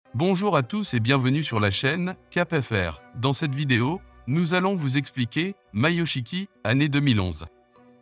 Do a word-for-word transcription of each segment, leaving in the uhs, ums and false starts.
Bonjour à tous et bienvenue sur la chaîne Cap F R. Dans cette vidéo, nous allons vous expliquer Mayoshiki, année deux mille onze.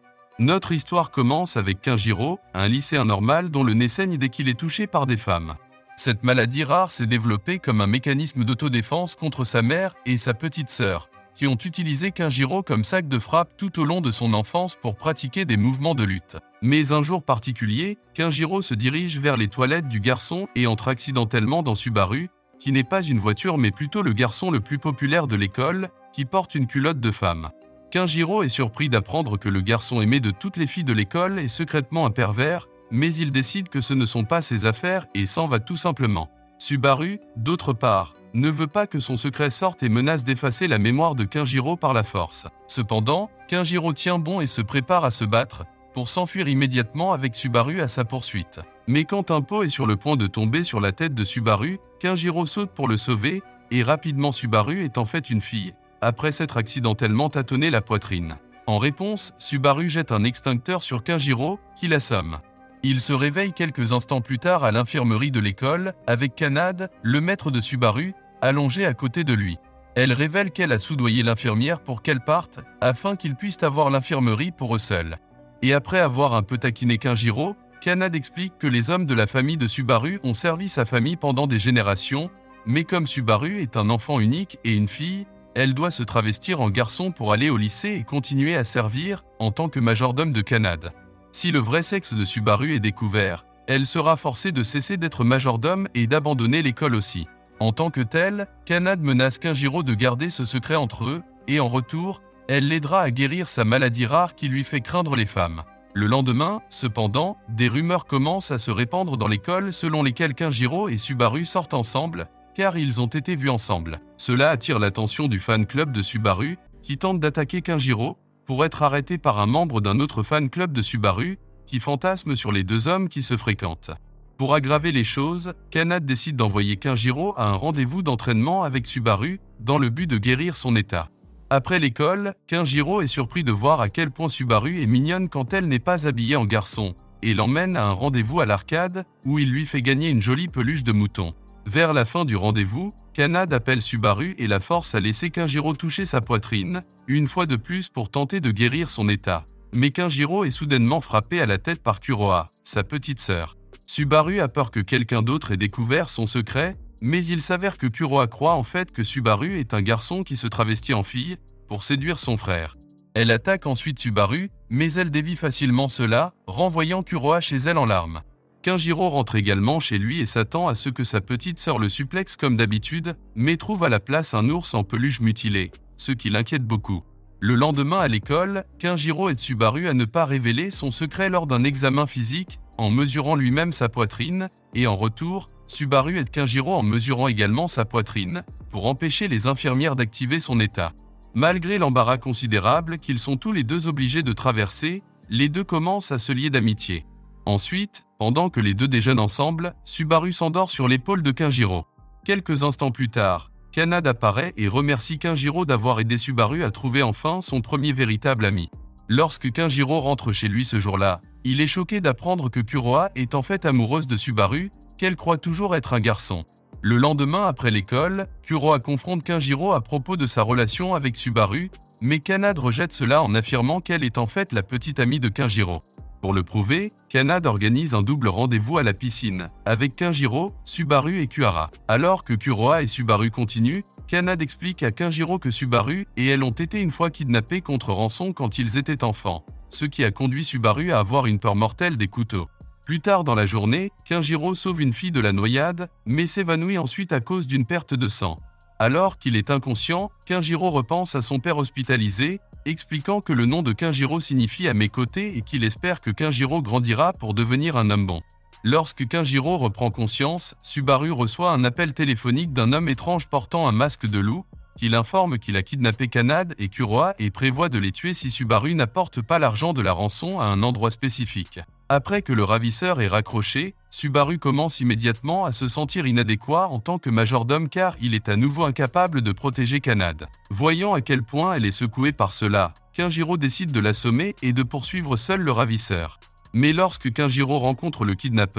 Notre histoire commence avec Kenjiro, un lycéen normal dont le nez saigne dès qu'il est touché par des femmes. Cette maladie rare s'est développée comme un mécanisme d'autodéfense contre sa mère et sa petite sœur, qui ont utilisé Kenjiro comme sac de frappe tout au long de son enfance pour pratiquer des mouvements de lutte. Mais un jour particulier, Kenjiro se dirige vers les toilettes du garçon et entre accidentellement dans Subaru, qui n'est pas une voiture mais plutôt le garçon le plus populaire de l'école, qui porte une culotte de femme. Kenjiro est surpris d'apprendre que le garçon aimé de toutes les filles de l'école est secrètement un pervers, mais il décide que ce ne sont pas ses affaires et s'en va tout simplement. Subaru, d'autre part, ne veut pas que son secret sorte et menace d'effacer la mémoire de Kenjiro par la force. Cependant, Kenjiro tient bon et se prépare à se battre, pour s'enfuir immédiatement avec Subaru à sa poursuite. Mais quand un pot est sur le point de tomber sur la tête de Subaru, Kenjiro saute pour le sauver, et rapidement Subaru est en fait une fille, après s'être accidentellement tâtonné la poitrine. En réponse, Subaru jette un extincteur sur Kenjiro, qui l'assomme. Il se réveille quelques instants plus tard à l'infirmerie de l'école, avec Kanade, le maître de Subaru, allongé à côté de lui. Elle révèle qu'elle a soudoyé l'infirmière pour qu'elle parte, afin qu'ils puissent avoir l'infirmerie pour eux seuls. Et après avoir un peu taquiné Kenjiro, Kanade explique que les hommes de la famille de Subaru ont servi sa famille pendant des générations, mais comme Subaru est un enfant unique et une fille, elle doit se travestir en garçon pour aller au lycée et continuer à servir en tant que majordome de Kanade. Si le vrai sexe de Subaru est découvert, elle sera forcée de cesser d'être majordome et d'abandonner l'école aussi. En tant que telle, Kanade menace Kenjiro de garder ce secret entre eux, et en retour, elle l'aidera à guérir sa maladie rare qui lui fait craindre les femmes. Le lendemain, cependant, des rumeurs commencent à se répandre dans l'école selon lesquelles Kenjiro et Subaru sortent ensemble, car ils ont été vus ensemble. Cela attire l'attention du fan club de Subaru, qui tente d'attaquer Kenjiro, pour être arrêté par un membre d'un autre fan club de Subaru, qui fantasme sur les deux hommes qui se fréquentent. Pour aggraver les choses, Kanade décide d'envoyer Kenjiro à un rendez-vous d'entraînement avec Subaru, dans le but de guérir son état. Après l'école, Kenjiro est surpris de voir à quel point Subaru est mignonne quand elle n'est pas habillée en garçon, et l'emmène à un rendez-vous à l'arcade, où il lui fait gagner une jolie peluche de mouton. Vers la fin du rendez-vous, Kanade appelle Subaru et la force à laisser Kenjiro toucher sa poitrine, une fois de plus pour tenter de guérir son état. Mais Kenjiro est soudainement frappé à la tête par Kuroha, sa petite sœur. Subaru a peur que quelqu'un d'autre ait découvert son secret, mais il s'avère que Kuroha croit en fait que Subaru est un garçon qui se travestit en fille, pour séduire son frère. Elle attaque ensuite Subaru, mais elle dévie facilement cela, renvoyant Kuroha chez elle en larmes. Kenjiro rentre également chez lui et s'attend à ce que sa petite sœur le supplexe comme d'habitude, mais trouve à la place un ours en peluche mutilé, ce qui l'inquiète beaucoup. Le lendemain à l'école, Kenjiro aide Subaru à ne pas révéler son secret lors d'un examen physique, en mesurant lui-même sa poitrine, et en retour, Subaru aide Kenjiro en mesurant également sa poitrine, pour empêcher les infirmières d'activer son état. Malgré l'embarras considérable qu'ils sont tous les deux obligés de traverser, les deux commencent à se lier d'amitié. Ensuite, pendant que les deux déjeunent ensemble, Subaru s'endort sur l'épaule de Kenjiro. Quelques instants plus tard, Kanade apparaît et remercie Kenjiro d'avoir aidé Subaru à trouver enfin son premier véritable ami. Lorsque Kenjiro rentre chez lui ce jour-là, il est choqué d'apprendre que Kuroha est en fait amoureuse de Subaru, qu'elle croit toujours être un garçon. Le lendemain après l'école, Kuroha confronte Kenjiro à propos de sa relation avec Subaru, mais Kanade rejette cela en affirmant qu'elle est en fait la petite amie de Kenjiro. Pour le prouver, Kanade organise un double rendez-vous à la piscine, avec Kenjiro, Subaru et Kuroha. Alors que Kuroha et Subaru continuent, Kanade explique à Kenjiro que Subaru et elle ont été une fois kidnappés contre rançon quand ils étaient enfants, ce qui a conduit Subaru à avoir une peur mortelle des couteaux. Plus tard dans la journée, Kenjiro sauve une fille de la noyade, mais s'évanouit ensuite à cause d'une perte de sang. Alors qu'il est inconscient, Kenjiro repense à son père hospitalisé, expliquant que le nom de Kenjiro signifie « à mes côtés » et qu'il espère que Kenjiro grandira pour devenir un homme bon. Lorsque Kenjiro reprend conscience, Subaru reçoit un appel téléphonique d'un homme étrange portant un masque de loup, qui l'informe qu'il a kidnappé Kanade et Kuroha et prévoit de les tuer si Subaru n'apporte pas l'argent de la rançon à un endroit spécifique. Après que le ravisseur est raccroché, Subaru commence immédiatement à se sentir inadéquat en tant que majordome car il est à nouveau incapable de protéger Kanade. Voyant à quel point elle est secouée par cela, Kenjiro décide de l'assommer et de poursuivre seul le ravisseur. Mais lorsque Kenjiro rencontre le kidnappeur,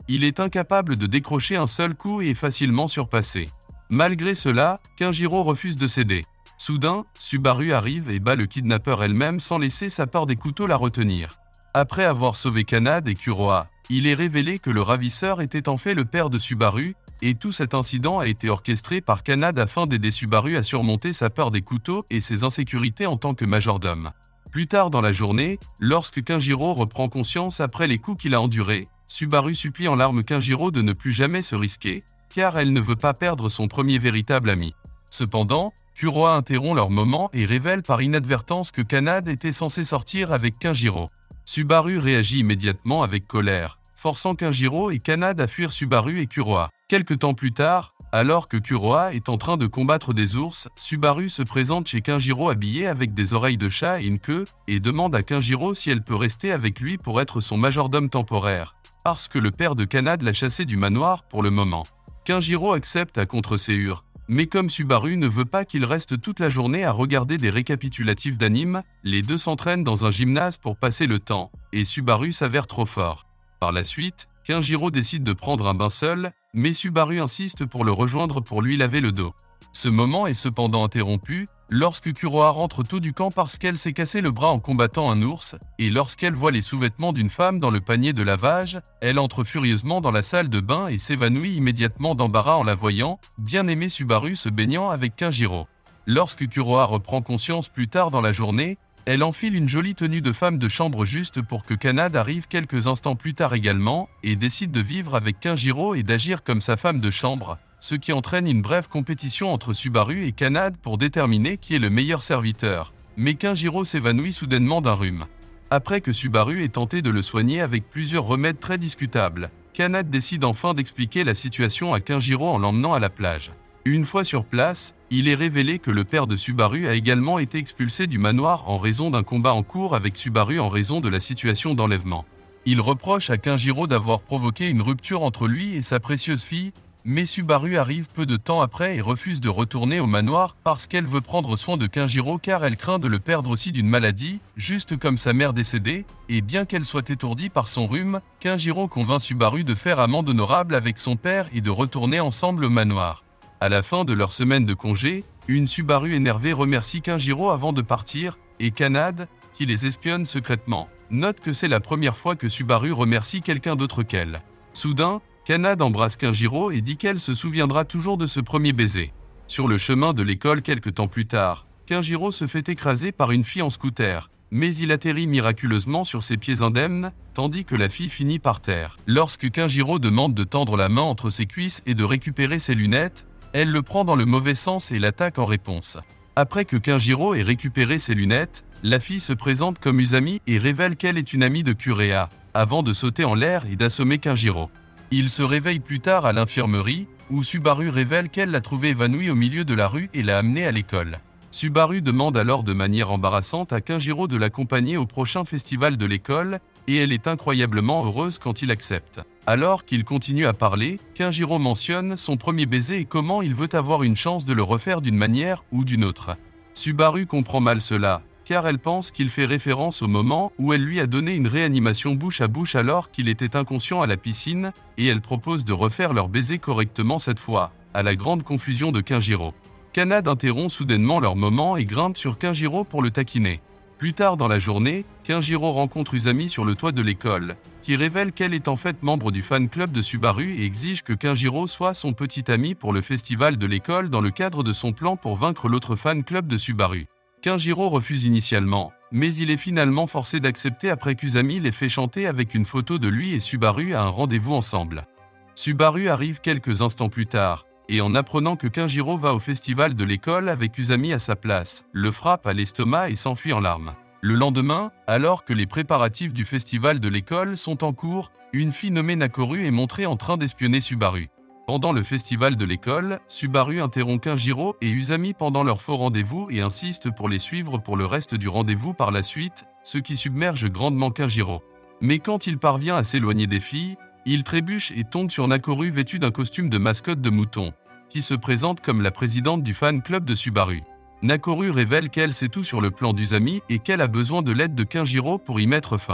Il est incapable de décrocher un seul coup et est facilement surpassé. Malgré cela, Kinjiro refuse de céder. Soudain, Subaru arrive et bat le kidnappeur elle-même sans laisser sa part des couteaux la retenir. Après avoir sauvé Kanade et Kuroha, il est révélé que le ravisseur était en fait le père de Subaru, et tout cet incident a été orchestré par Kanade afin d'aider Subaru à surmonter sa peur des couteaux et ses insécurités en tant que majordome. Plus tard dans la journée, lorsque Kinjiro reprend conscience après les coups qu'il a endurés, Subaru supplie en larmes Kinjiro de ne plus jamais se risquer, car elle ne veut pas perdre son premier véritable ami. Cependant, Kuroha interrompt leur moment et révèle par inadvertance que Kanade était censé sortir avec Kinjiro. Subaru réagit immédiatement avec colère, forçant Kinjiro et Kanade à fuir Subaru et Kuroha. Quelque temps plus tard, alors que Kuroha est en train de combattre des ours, Subaru se présente chez Kinjiro habillé avec des oreilles de chat et une queue, et demande à Kinjiro si elle peut rester avec lui pour être son majordome temporaire, parce que le père de Kanade l'a chassé du manoir pour le moment. Kinjiro accepte à contre-séure, mais comme Subaru ne veut pas qu'il reste toute la journée à regarder des récapitulatifs d'anime, les deux s'entraînent dans un gymnase pour passer le temps, et Subaru s'avère trop fort. Par la suite, Kinjiro décide de prendre un bain seul, mais Subaru insiste pour le rejoindre pour lui laver le dos. Ce moment est cependant interrompu, lorsque Kuroha rentre tôt du camp parce qu'elle s'est cassé le bras en combattant un ours, et lorsqu'elle voit les sous-vêtements d'une femme dans le panier de lavage, elle entre furieusement dans la salle de bain et s'évanouit immédiatement d'embarras en la voyant, bien-aimé Subaru se baignant avec Kinjiro. Lorsque Kuroha reprend conscience plus tard dans la journée, elle enfile une jolie tenue de femme de chambre juste pour que Kanade arrive quelques instants plus tard également, et décide de vivre avec Kinjiro et d'agir comme sa femme de chambre, ce qui entraîne une brève compétition entre Subaru et Kanade pour déterminer qui est le meilleur serviteur. Mais Kinjiro s'évanouit soudainement d'un rhume. Après que Subaru ait tenté de le soigner avec plusieurs remèdes très discutables, Kanade décide enfin d'expliquer la situation à Kinjiro en l'emmenant à la plage. Une fois sur place, il est révélé que le père de Subaru a également été expulsé du manoir en raison d'un combat en cours avec Subaru en raison de la situation d'enlèvement. Il reproche à Kinjiro d'avoir provoqué une rupture entre lui et sa précieuse fille, mais Subaru arrive peu de temps après et refuse de retourner au manoir parce qu'elle veut prendre soin de Kinjiro car elle craint de le perdre aussi d'une maladie, juste comme sa mère décédée, et bien qu'elle soit étourdie par son rhume, Kinjiro convainc Subaru de faire amende honorable avec son père et de retourner ensemble au manoir. À la fin de leur semaine de congé, une Subaru énervée remercie Kinjiro avant de partir, et Kanade, qui les espionne secrètement, note que c'est la première fois que Subaru remercie quelqu'un d'autre qu'elle. Soudain, Kanade embrasse Kinjiro et dit qu'elle se souviendra toujours de ce premier baiser. Sur le chemin de l'école quelque temps plus tard, Kinjiro se fait écraser par une fille en scooter, mais il atterrit miraculeusement sur ses pieds indemnes, tandis que la fille finit par terre. Lorsque Kinjiro demande de tendre la main entre ses cuisses et de récupérer ses lunettes, elle le prend dans le mauvais sens et l'attaque en réponse. Après que Kinjiro ait récupéré ses lunettes, la fille se présente comme Usami et révèle qu'elle est une amie de Kureha, avant de sauter en l'air et d'assommer Kinjiro. Il se réveille plus tard à l'infirmerie, où Subaru révèle qu'elle l'a trouvé évanoui au milieu de la rue et l'a amené à l'école. Subaru demande alors de manière embarrassante à Kinjiro de l'accompagner au prochain festival de l'école, et elle est incroyablement heureuse quand il accepte. Alors qu'il continue à parler, Kinjiro mentionne son premier baiser et comment il veut avoir une chance de le refaire d'une manière ou d'une autre. Subaru comprend mal cela, car elle pense qu'il fait référence au moment où elle lui a donné une réanimation bouche à bouche alors qu'il était inconscient à la piscine, et elle propose de refaire leur baiser correctement cette fois, à la grande confusion de Kinjiro. Kanade interrompt soudainement leur moment et grimpe sur Kinjiro pour le taquiner. Plus tard dans la journée, Kinjiro rencontre Usami sur le toit de l'école, qui révèle qu'elle est en fait membre du fan club de Subaru et exige que Kinjiro soit son petit ami pour le festival de l'école dans le cadre de son plan pour vaincre l'autre fan club de Subaru. Kinjiro refuse initialement, mais il est finalement forcé d'accepter après qu'Usami les fait chanter avec une photo de lui et Subaru à un rendez-vous ensemble. Subaru arrive quelques instants plus tard, et en apprenant que Kinjiro va au festival de l'école avec Usami à sa place, le frappe à l'estomac et s'enfuit en larmes. Le lendemain, alors que les préparatifs du festival de l'école sont en cours, une fille nommée Nakoru est montrée en train d'espionner Subaru. Pendant le festival de l'école, Subaru interrompt Kinjiro et Usami pendant leur faux rendez-vous et insiste pour les suivre pour le reste du rendez-vous par la suite, ce qui submerge grandement Kinjiro. Mais quand il parvient à s'éloigner des filles, il trébuche et tombe sur Nakoru vêtue d'un costume de mascotte de mouton, qui se présente comme la présidente du fan club de Subaru. Nakoru révèle qu'elle sait tout sur le plan d'Usami et qu'elle a besoin de l'aide de Kinjiro pour y mettre fin.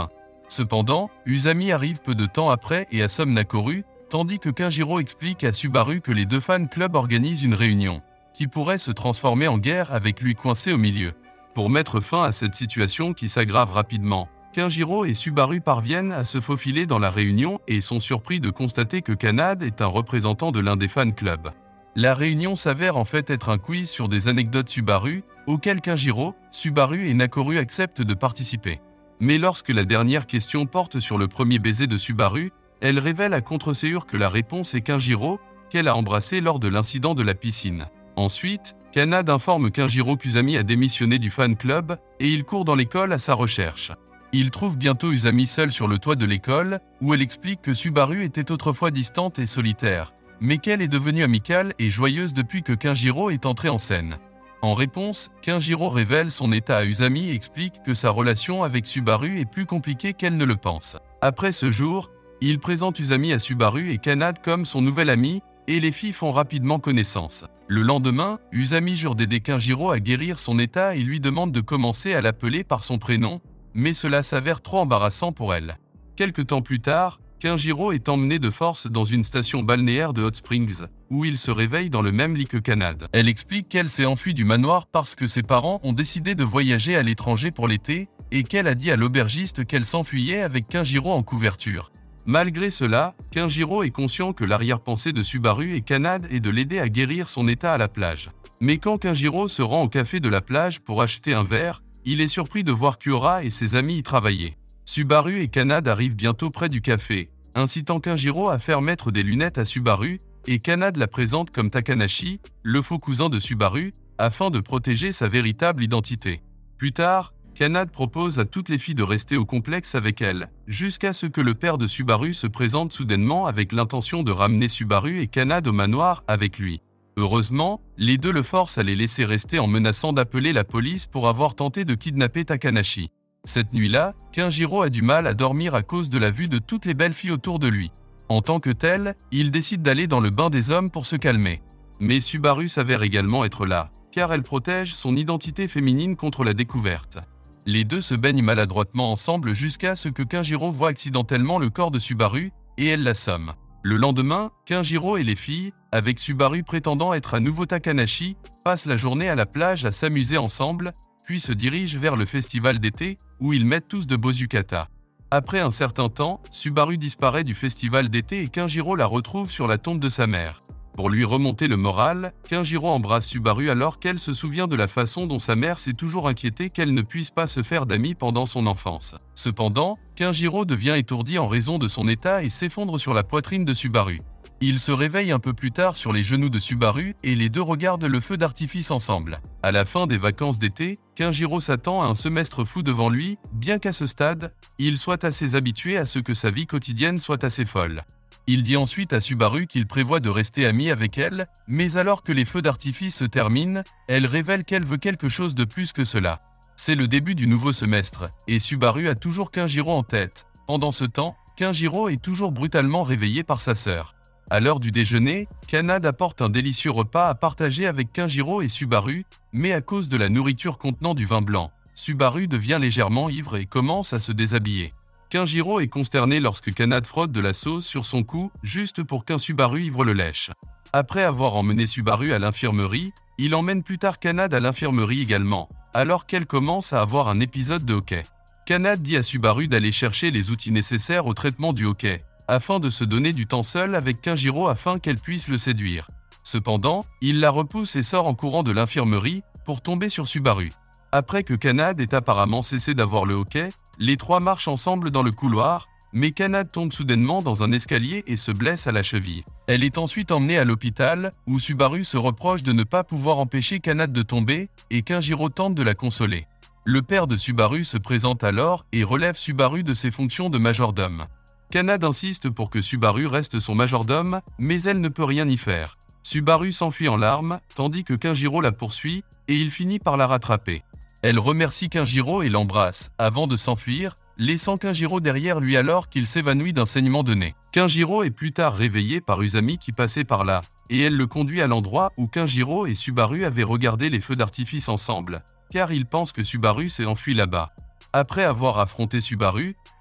Cependant, Usami arrive peu de temps après et assomme Nakoru, tandis que Kenjiro explique à Subaru que les deux fan clubs organisent une réunion, qui pourrait se transformer en guerre avec lui coincé au milieu. Pour mettre fin à cette situation qui s'aggrave rapidement, Kenjiro et Subaru parviennent à se faufiler dans la réunion et sont surpris de constater que Kanade est un représentant de l'un des fan clubs. La réunion s'avère en fait être un quiz sur des anecdotes Subaru, auxquelles Kenjiro, Subaru et Nakoru acceptent de participer. Mais lorsque la dernière question porte sur le premier baiser de Subaru, elle révèle à contre-séure que la réponse est Kenjiro, qu'elle a embrassé lors de l'incident de la piscine. Ensuite, Kanade informe Kenjiro qu'Usami a démissionné du fan club et il court dans l'école à sa recherche. Il trouve bientôt Usami seule sur le toit de l'école, où elle explique que Subaru était autrefois distante et solitaire, mais qu'elle est devenue amicale et joyeuse depuis que Kenjiro est entré en scène. En réponse, Kenjiro révèle son état à Usami et explique que sa relation avec Subaru est plus compliquée qu'elle ne le pense. Après ce jour, il présente Usami à Subaru et Kanade comme son nouvel ami, et les filles font rapidement connaissance. Le lendemain, Usami jure d'aider Kenjiro à guérir son état et lui demande de commencer à l'appeler par son prénom, mais cela s'avère trop embarrassant pour elle. Quelque temps plus tard, Kenjiro est emmené de force dans une station balnéaire de Hot Springs, où il se réveille dans le même lit que Kanade. Elle explique qu'elle s'est enfuie du manoir parce que ses parents ont décidé de voyager à l'étranger pour l'été, et qu'elle a dit à l'aubergiste qu'elle s'enfuyait avec Kenjiro en couverture. Malgré cela, Kenjiro est conscient que l'arrière-pensée de Subaru et Kanade est de l'aider à guérir son état à la plage. Mais quand Kenjiro se rend au café de la plage pour acheter un verre, il est surpris de voir Kyora et ses amis y travailler. Subaru et Kanade arrivent bientôt près du café, incitant Kenjiro à faire mettre des lunettes à Subaru, et Kanade la présente comme Takanashi, le faux cousin de Subaru, afin de protéger sa véritable identité. Plus tard, Kanade propose à toutes les filles de rester au complexe avec elle, jusqu'à ce que le père de Subaru se présente soudainement avec l'intention de ramener Subaru et Kanade au manoir avec lui. Heureusement, les deux le forcent à les laisser rester en menaçant d'appeler la police pour avoir tenté de kidnapper Takanashi. Cette nuit-là, Kenjiro a du mal à dormir à cause de la vue de toutes les belles filles autour de lui. En tant que tel, il décide d'aller dans le bain des hommes pour se calmer. Mais Subaru s'avère également être là, car elle protège son identité féminine contre la découverte. Les deux se baignent maladroitement ensemble jusqu'à ce que Kenjiro voit accidentellement le corps de Subaru, et elle l'assomme. Le lendemain, Kenjiro et les filles, avec Subaru prétendant être à nouveau Takanashi, passent la journée à la plage à s'amuser ensemble, puis se dirigent vers le festival d'été, où ils mettent tous de beaux yukatas. Après un certain temps, Subaru disparaît du festival d'été et Kenjiro la retrouve sur la tombe de sa mère. Pour lui remonter le moral, Kenjiro embrasse Subaru alors qu'elle se souvient de la façon dont sa mère s'est toujours inquiétée qu'elle ne puisse pas se faire d'amis pendant son enfance. Cependant, Kenjiro devient étourdi en raison de son état et s'effondre sur la poitrine de Subaru. Il se réveille un peu plus tard sur les genoux de Subaru et les deux regardent le feu d'artifice ensemble. À la fin des vacances d'été, Kenjiro s'attend à un semestre fou devant lui, bien qu'à ce stade, il soit assez habitué à ce que sa vie quotidienne soit assez folle. Il dit ensuite à Subaru qu'il prévoit de rester ami avec elle, mais alors que les feux d'artifice se terminent, elle révèle qu'elle veut quelque chose de plus que cela. C'est le début du nouveau semestre, et Subaru a toujours Kenjiro en tête. Pendant ce temps, Kenjiro est toujours brutalement réveillé par sa sœur. À l'heure du déjeuner, Kanade apporte un délicieux repas à partager avec Kenjiro et Subaru, mais à cause de la nourriture contenant du vin blanc, Subaru devient légèrement ivre et commence à se déshabiller. Kenjiro est consterné lorsque Kanade frotte de la sauce sur son cou, juste pour qu'un Subaru ivre le lèche. Après avoir emmené Subaru à l'infirmerie, il emmène plus tard Kanade à l'infirmerie également, alors qu'elle commence à avoir un épisode de hoquet. Kanade dit à Subaru d'aller chercher les outils nécessaires au traitement du hoquet, afin de se donner du temps seul avec Kenjiro afin qu'elle puisse le séduire. Cependant, il la repousse et sort en courant de l'infirmerie, pour tomber sur Subaru. Après que Kanade ait apparemment cessé d'avoir le hoquet, les trois marchent ensemble dans le couloir, mais Kanade tombe soudainement dans un escalier et se blesse à la cheville. Elle est ensuite emmenée à l'hôpital, où Subaru se reproche de ne pas pouvoir empêcher Kanade de tomber, et Kenjiro tente de la consoler. Le père de Subaru se présente alors et relève Subaru de ses fonctions de majordome. Kanade insiste pour que Subaru reste son majordome, mais elle ne peut rien y faire. Subaru s'enfuit en larmes, tandis que Kenjiro la poursuit, et il finit par la rattraper. Elle remercie Kenjiro et l'embrasse, avant de s'enfuir, laissant Kenjiro derrière lui alors qu'il s'évanouit d'un saignement de nez. Kenjiro est plus tard réveillé par Usami qui passait par là, et elle le conduit à l'endroit où Kenjiro et Subaru avaient regardé les feux d'artifice ensemble, car il pense que Subaru s'est enfui là-bas. Après avoir affronté Subaru,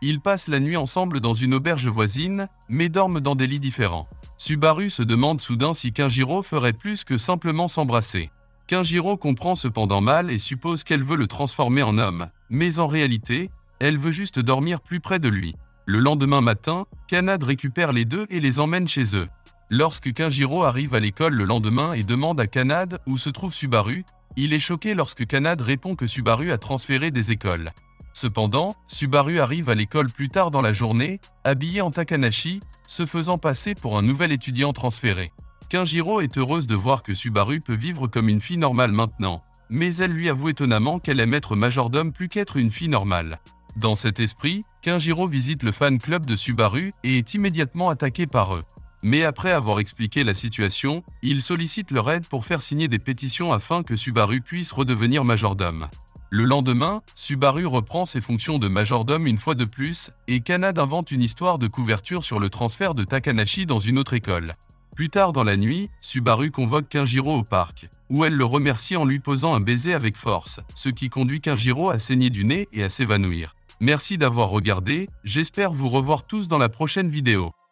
Ils passent la nuit ensemble dans une auberge voisine, mais dorment dans des lits différents. Subaru se demande soudain si Kenjiro ferait plus que simplement s'embrasser. Kenjiro comprend cependant mal et suppose qu'elle veut le transformer en homme, mais en réalité, elle veut juste dormir plus près de lui. Le lendemain matin, Kanade récupère les deux et les emmène chez eux. Lorsque Kenjiro arrive à l'école le lendemain et demande à Kanade où se trouve Subaru, il est choqué lorsque Kanade répond que Subaru a transféré des écoles. Cependant, Subaru arrive à l'école plus tard dans la journée, habillé en Takanashi, se faisant passer pour un nouvel étudiant transféré. Kenjiro est heureuse de voir que Subaru peut vivre comme une fille normale maintenant, mais elle lui avoue étonnamment qu'elle aime être majordome plus qu'être une fille normale. Dans cet esprit, Kenjiro visite le fan club de Subaru et est immédiatement attaqué par eux. Mais après avoir expliqué la situation, il sollicite leur aide pour faire signer des pétitions afin que Subaru puisse redevenir majordome. Le lendemain, Subaru reprend ses fonctions de majordome une fois de plus, et Kanade invente une histoire de couverture sur le transfert de Takanashi dans une autre école. Plus tard dans la nuit, Subaru convoque Kenjiro au parc, où elle le remercie en lui posant un baiser avec force, ce qui conduit Kenjiro à saigner du nez et à s'évanouir. Merci d'avoir regardé, j'espère vous revoir tous dans la prochaine vidéo.